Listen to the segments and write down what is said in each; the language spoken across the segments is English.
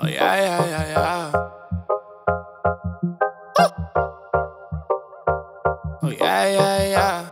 Oh yeah, yeah, yeah, yeah. Oh yeah, yeah, yeah.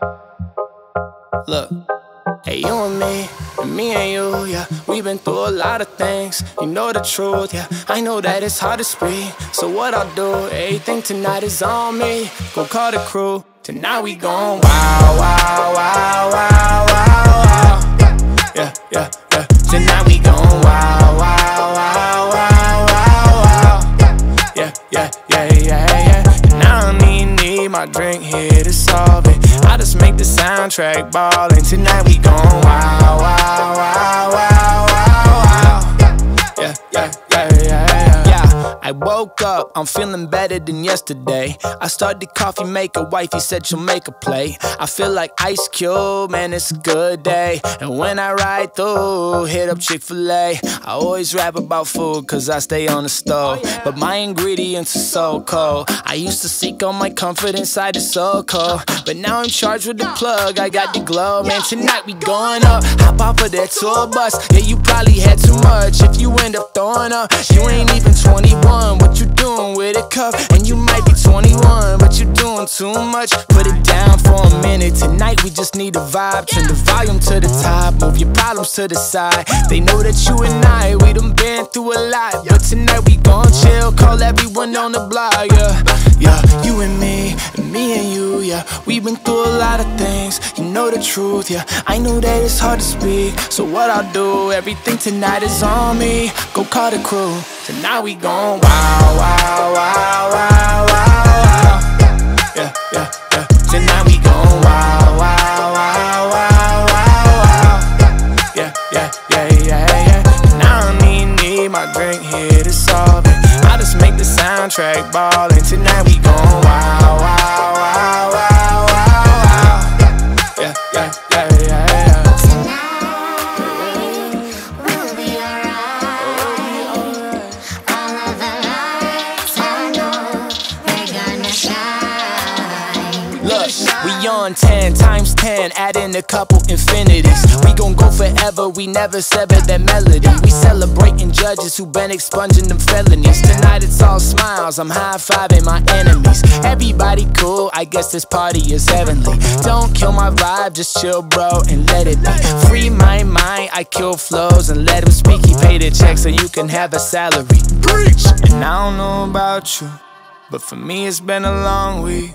Look, hey, you and me and you, yeah. We've been through a lot of things, you know the truth, yeah. I know that it's hard to speak, so what I'll do, everything tonight is on me. Go call the crew, tonight we gon' wow, wow, wow, wow, wow, wow. Yeah, yeah, yeah. Tonight we gon' wow, wow, wow, wow, wow, wow. Yeah, yeah, yeah, yeah, yeah. And I don't even need my drink here to solve it. I just make the soundtrack ballin'. Tonight we gon' wow, wow, wow, wow, wow, wow. Yeah, yeah, yeah, yeah, yeah. Yeah, I woke up, I'm feeling better than yesterday. I started the coffee maker, wifey said she'll make a plate. I feel like Ice Cube, man, it's a good day. And when I ride through, hit up Chick-fil-A. I always rap about food, cause I stay on the stove. But my ingredients are so cold. I used to seek all my comfort inside the soul cold. But now I'm charged with the plug, I got the glow. Man, tonight we going up, hop off of that tour bus. Yeah, you probably had too much if you end up throwing up. You ain't even 21, what you doing with a cup? And you might be 21, but you doing too much. Put it down for a minute, tonight we just need a vibe. Turn the volume to the top, move your problems to the side. They know that you and I, we done been through a lot. But tonight we gon' chill, call everyone on the block, yeah. Yeah, you and me and you, yeah. We've been through a lot of things, you know the truth, yeah. I know that it's hard to speak, so what I'll do, everything tonight is on me. Go call the crew, tonight we gon' wow, wow, wow, wow, wow, wow. Yeah, yeah, yeah. Tonight we gon' wow, wow, wow, wow, wow, wow. Yeah, yeah, yeah, yeah, yeah. And I don't even need my drink here to solve it. I just make the soundtrack ballin'. Tonight we gon' wow, wow, wow, wow, wow, wow. Yeah, yeah, yeah, yeah, yeah. We'll be alright. All of the lights, I know they're gonna shine. Look, we on 10 times 10, add in a couple infinities. We gon' go forever, we never sever that melody. We celebrating judges who been expunging them felonies. Tonight it's all smiles, I'm high-fiving my enemies. Everybody cool, I guess this party is heavenly. Don't kill my vibe, just chill bro and let it be. Free my mind, I kill flows and let him speak. He paid a check so you can have a salary. Preach! And I don't know about you, but for me it's been a long week.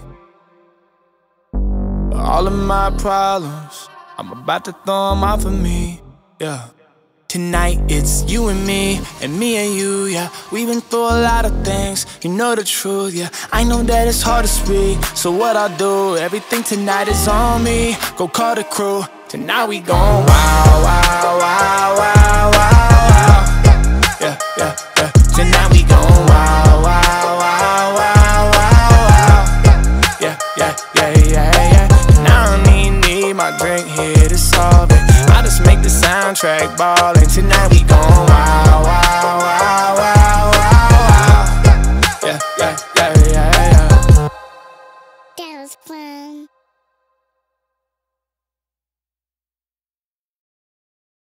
All of my problems, I'm about to throw them off of me, yeah. Tonight it's you and me and you, yeah. We've been through a lot of things, you know the truth, yeah. I know that it's hard to speak, so what I'll do, everything tonight is on me. Go call the crew, tonight we gon' wow, wow, wow, wow, wow, wow. Yeah, yeah, yeah. Tonight we gon' wow, wow, wow, wow, wow, wow. Yeah, yeah, yeah, yeah, yeah. And I don't even need my drink here to solve it. I just make the soundtrack ball.